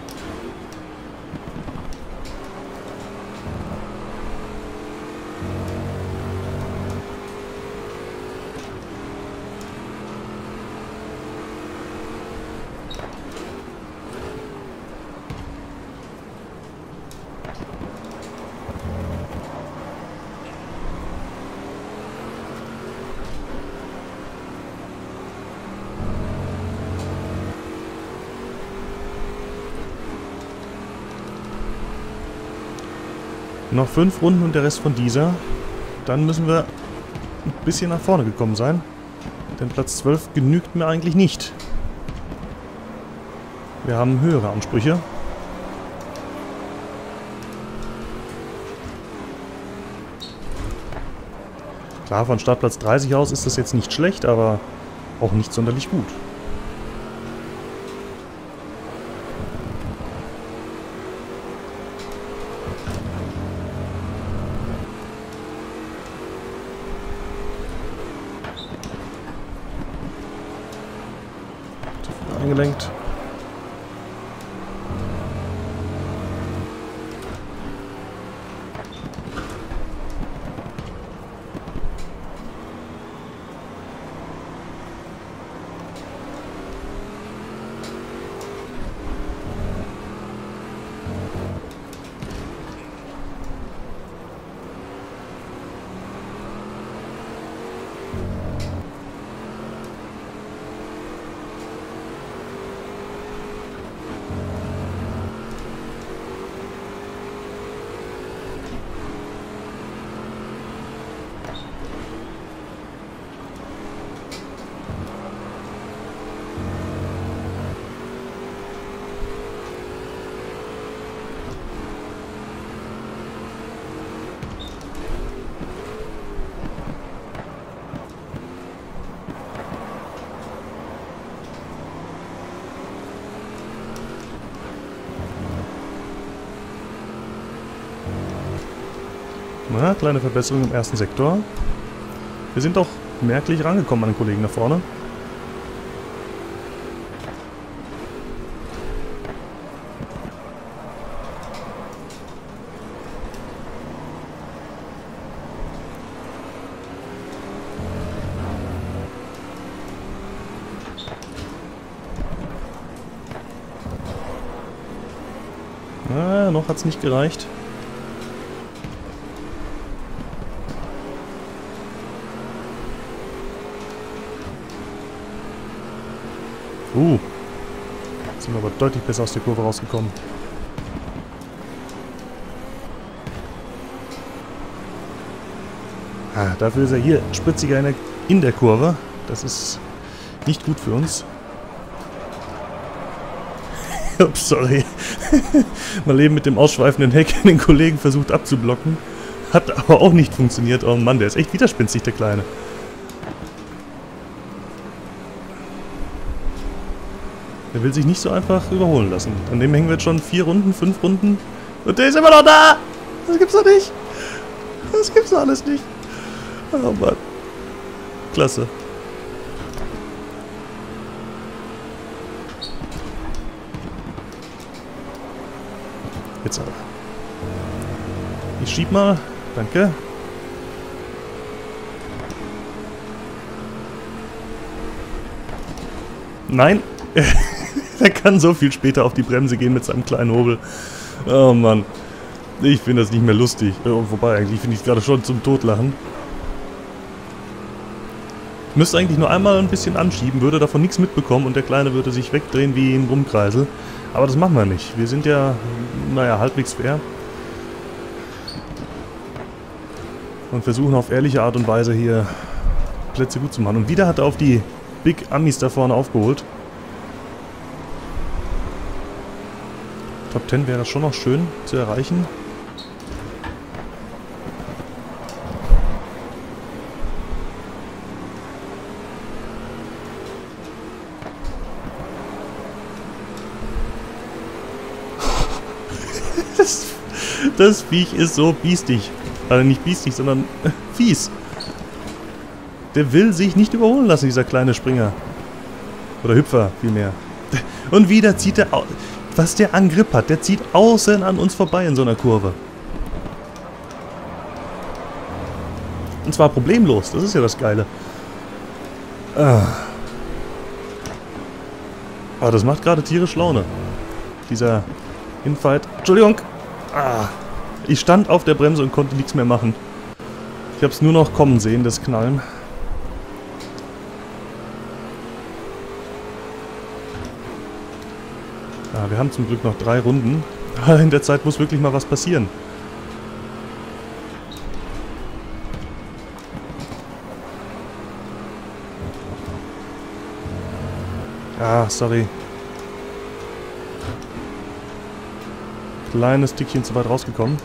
Noch 5 Runden und der Rest von dieser. Dann müssen wir ein bisschen nach vorne gekommen sein. Denn Platz 12 genügt mir eigentlich nicht. Wir haben höhere Ansprüche. Klar, von Startplatz 30 aus ist das jetzt nicht schlecht, aber auch nicht sonderlich gut. Eingelenkt. Na, kleine Verbesserung im ersten Sektor. Wir sind doch merklich rangekommen an den Kollegen da vorne. Na, noch hat es nicht gereicht. Sind wir aber deutlich besser aus der Kurve rausgekommen. Dafür ist er hier spritziger in der Kurve. Das ist nicht gut für uns. Ups, sorry. Mal eben mit dem ausschweifenden Heck den Kollegen versucht abzublocken. Hat aber auch nicht funktioniert. Oh Mann, der ist echt widerspenstig, der Kleine. Der will sich nicht so einfach überholen lassen. An dem hängen wir jetzt schon 4 Runden, 5 Runden. Und der ist immer noch da! Das gibt's doch nicht! Das gibt's doch alles nicht! Oh Mann. Klasse. Jetzt aber. Ich schieb mal. Danke. Nein! Er kann so viel später auf die Bremse gehen mit seinem kleinen Hobel. Oh Mann. Ich finde das nicht mehr lustig. Wobei, eigentlich finde ich es gerade schon zum Totlachen. Ich müsste eigentlich nur einmal ein bisschen anschieben, würde davon nichts mitbekommen und der Kleine würde sich wegdrehen wie ein Rumkreisel. Aber das machen wir nicht. Wir sind ja, naja, halbwegs fair. Und versuchen auf ehrliche Art und Weise hier Plätze gut zu machen. Und wieder hat er auf die Big Amis da vorne aufgeholt. Top 10 wäre schon noch schön zu erreichen. Das Viech ist so biestig. Also nicht biestig, sondern fies. Der will sich nicht überholen lassen, dieser kleine Springer. Oder Hüpfer, vielmehr. Und wieder zieht er... Was der an Grip hat, der zieht außen an uns vorbei in so einer Kurve. Und zwar problemlos, das ist ja das Geile. Aber das macht gerade tierisch Laune. Dieser Infight. Entschuldigung! Ich stand auf der Bremse und konnte nichts mehr machen. Ich habe es nur noch kommen sehen, das Knallen. Ja, wir haben zum Glück noch 3 Runden. Aber in der Zeit muss wirklich mal was passieren. Ah, sorry. Kleines Tickchen zu weit rausgekommen.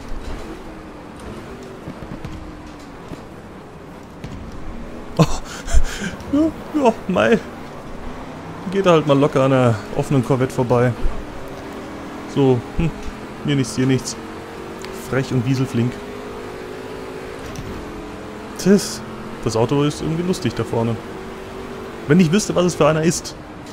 Oh, ja, mei. Geht halt mal locker an einer offenen Corvette vorbei. So, hier nichts, hier nichts. Frech und wieselflink. Das Auto ist irgendwie lustig da vorne. Wenn ich wüsste, was es für einer ist.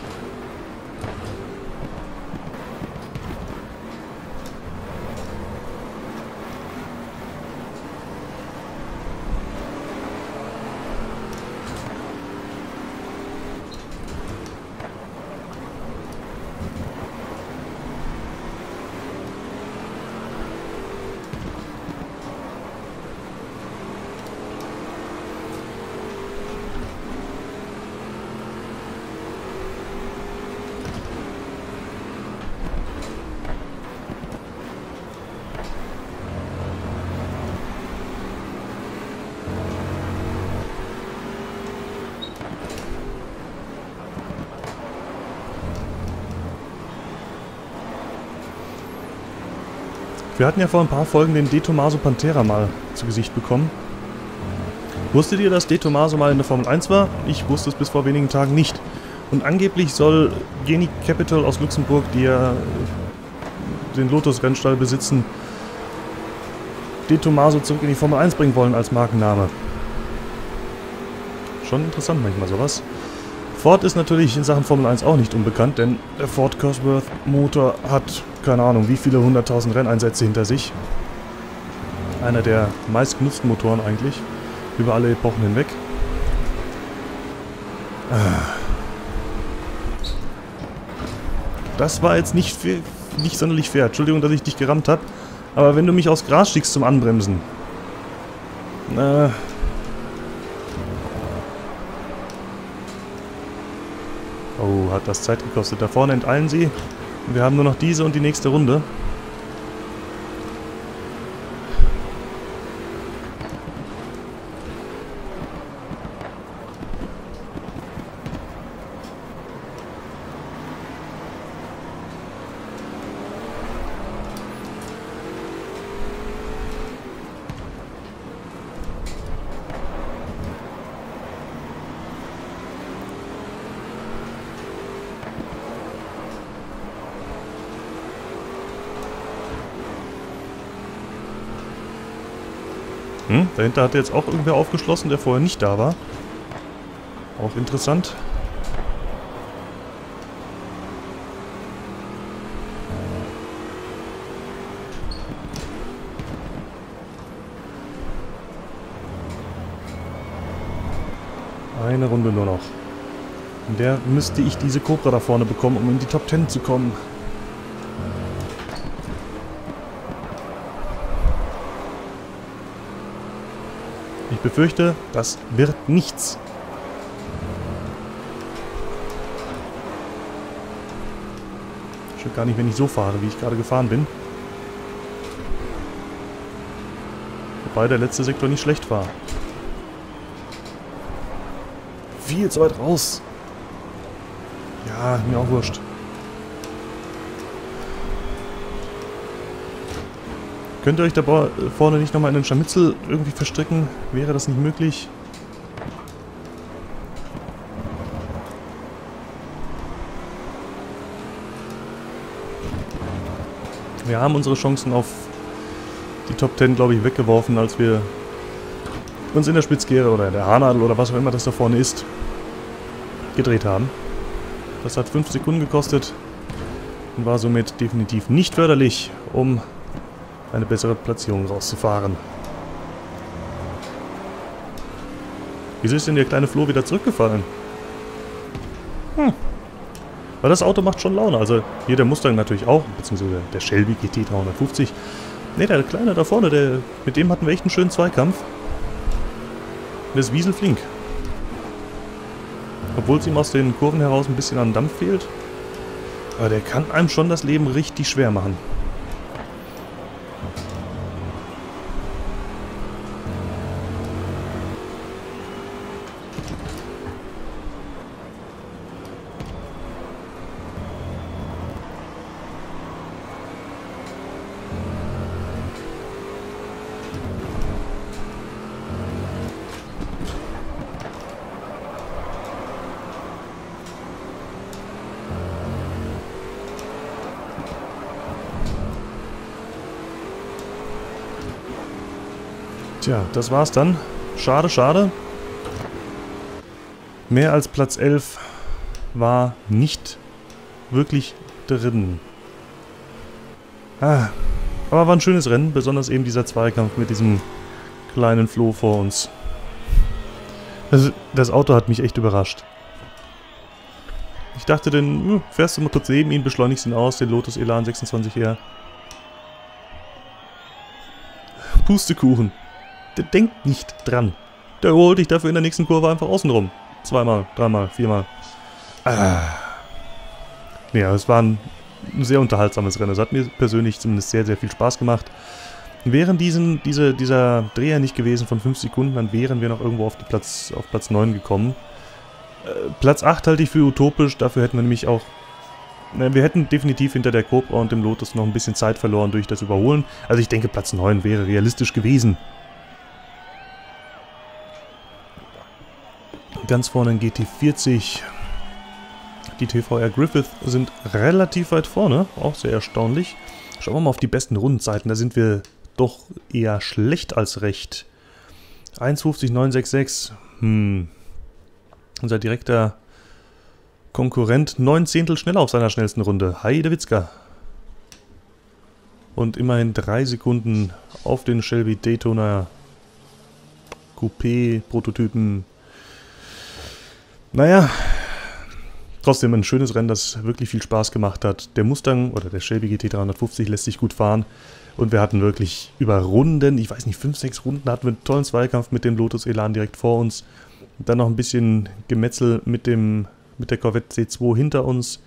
Wir hatten ja vor ein paar Folgen den De Tomaso Pantera mal zu Gesicht bekommen. Wusstet ihr, dass De Tomaso mal in der Formel 1 war? Ich wusste es bis vor wenigen Tagen nicht. Und angeblich soll Genie Capital aus Luxemburg, die ja den Lotus-Rennstall besitzen, De Tomaso zurück in die Formel 1 bringen wollen als Markenname. Schon interessant manchmal sowas. Ford ist natürlich in Sachen Formel 1 auch nicht unbekannt, denn der Ford Cosworth Motor hat, keine Ahnung, wie viele 100.000 Renneinsätze hinter sich. Einer der meistgenutzten Motoren eigentlich, über alle Epochen hinweg. Das war jetzt nicht sonderlich fair. Entschuldigung, dass ich dich gerammt habe, aber wenn du mich aufs Gras schickst zum Anbremsen... Oh, hat das Zeit gekostet. Da vorne enteilen sie. Wir haben nur noch diese und die nächste Runde. Dahinter hat jetzt auch irgendwer aufgeschlossen, der vorher nicht da war. Auch interessant. Eine Runde nur noch. In der müsste ich diese Cobra da vorne bekommen, um in die Top 10 zu kommen. Ich befürchte, das wird nichts. Schon gar nicht, wenn ich so fahre, wie ich gerade gefahren bin. Wobei der letzte Sektor nicht schlecht war. Viel zu weit raus. Ja, mir auch wurscht. Könnt ihr euch da vorne nicht nochmal in den Scharmützel irgendwie verstricken? Wäre das nicht möglich? Wir haben unsere Chancen auf die Top 10, glaube ich, weggeworfen, als wir uns in der Spitzkehre oder in der Haarnadel oder was auch immer das da vorne ist, gedreht haben. Das hat 5 Sekunden gekostet und war somit definitiv nicht förderlich, um eine bessere Platzierung rauszufahren. Wieso ist denn der kleine Flo wieder zurückgefallen? Weil das Auto macht schon Laune. Also hier der Mustang natürlich auch, beziehungsweise der Shelby GT 350. Ne, der Kleine da vorne, mit dem hatten wir echt einen schönen Zweikampf. Der ist wieselflink. Obwohl es ihm aus den Kurven heraus ein bisschen an Dampf fehlt. Aber der kann einem schon das Leben richtig schwer machen. Tja, das war's dann. Schade, schade. Mehr als Platz 11 war nicht wirklich drin. Aber war ein schönes Rennen, besonders eben dieser Zweikampf mit diesem kleinen Flo vor uns. Das Auto hat mich echt überrascht. Ich dachte denn, fährst du mal kurz neben ihn, beschleunigst ihn aus, den Lotus Elan 26R. Pustekuchen. Der denkt nicht dran. Der holt dich dafür in der nächsten Kurve einfach außen rum. 2-mal, 3-mal, 4-mal. Ja, es war ein sehr unterhaltsames Rennen. Es hat mir persönlich zumindest sehr, sehr viel Spaß gemacht. Wären dieser Dreher nicht gewesen von 5 Sekunden, dann wären wir noch irgendwo auf Platz 9 gekommen. Platz 8 halte ich für utopisch. Dafür hätten wir nämlich auch... Wir hätten definitiv hinter der Cobra und dem Lotus noch ein bisschen Zeit verloren durch das Überholen. Also ich denke, Platz 9 wäre realistisch gewesen. Ganz vorne ein GT40. Die TVR Griffith sind relativ weit vorne. Auch sehr erstaunlich. Schauen wir mal auf die besten Rundenzeiten. Da sind wir doch eher schlecht als recht. 1:50,966. Unser direkter Konkurrent 9 Zehntel schneller auf seiner schnellsten Runde. Heidewitzka. Und immerhin 3 Sekunden auf den Shelby Daytona Coupé Prototypen. Naja, trotzdem ein schönes Rennen, das wirklich viel Spaß gemacht hat. Der Mustang oder der Shelby GT 350 lässt sich gut fahren. Und wir hatten wirklich über Runden, ich weiß nicht, 5, 6 Runden, hatten wir einen tollen Zweikampf mit dem Lotus Elan direkt vor uns. Dann noch ein bisschen Gemetzel mit der Corvette C2 hinter uns.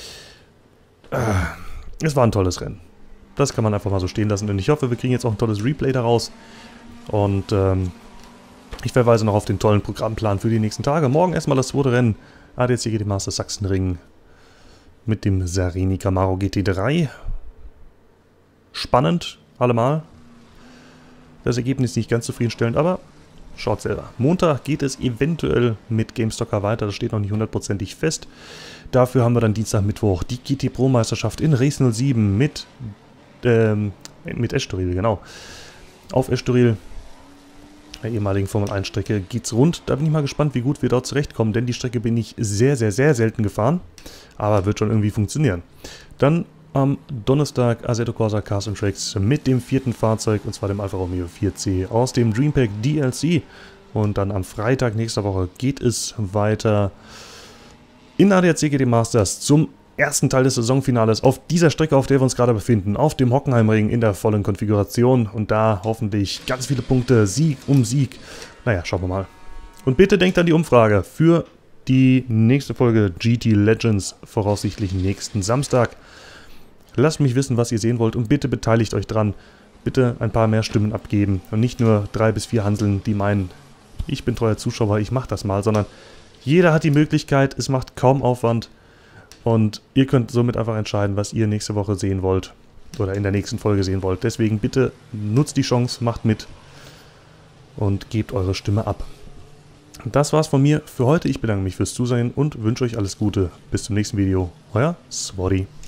Es war ein tolles Rennen. Das kann man einfach mal so stehen lassen. Und ich hoffe, wir kriegen jetzt auch ein tolles Replay daraus. Und ich verweise noch auf den tollen Programmplan für die nächsten Tage. Morgen erstmal das zweite Rennen. ADAC GT Masters Sachsenring mit dem Sarini Camaro GT3. Spannend, allemal. Das Ergebnis nicht ganz zufriedenstellend, aber schaut selber. Montag geht es eventuell mit GameStocker weiter. Das steht noch nicht hundertprozentig fest. Dafür haben wir dann Dienstag, Mittwoch die GT Pro Meisterschaft in Race 07 mit Estoril, genau. Auf Estoril, der ehemaligen Formel 1 Strecke, geht's rund. Da bin ich mal gespannt, wie gut wir dort zurechtkommen, denn die Strecke bin ich sehr, sehr, sehr selten gefahren. Aber wird schon irgendwie funktionieren. Dann am Donnerstag Assetto Corsa Cars & Tracks mit dem 4. Fahrzeug, und zwar dem Alfa Romeo 4C aus dem Dreampack DLC. Und dann am Freitag nächster Woche geht es weiter in ADAC GT Masters zum ersten Teil des Saisonfinales auf dieser Strecke, auf der wir uns gerade befinden, auf dem Hockenheimring in der vollen Konfiguration. Und da hoffentlich ganz viele Punkte, Sieg um Sieg. Naja, schauen wir mal. Und bitte denkt an die Umfrage für die nächste Folge GT Legends, voraussichtlich nächsten Samstag. Lasst mich wissen, was ihr sehen wollt, und bitte beteiligt euch dran. Bitte ein paar mehr Stimmen abgeben und nicht nur 3 bis 4 Hanseln, die meinen, ich bin treuer Zuschauer, ich mache das mal, sondern jeder hat die Möglichkeit, es macht kaum Aufwand. Und ihr könnt somit einfach entscheiden, was ihr nächste Woche sehen wollt oder in der nächsten Folge sehen wollt. Deswegen bitte nutzt die Chance, macht mit und gebt eure Stimme ab. Das war's von mir für heute. Ich bedanke mich fürs Zusehen und wünsche euch alles Gute. Bis zum nächsten Video. Euer Swoddy.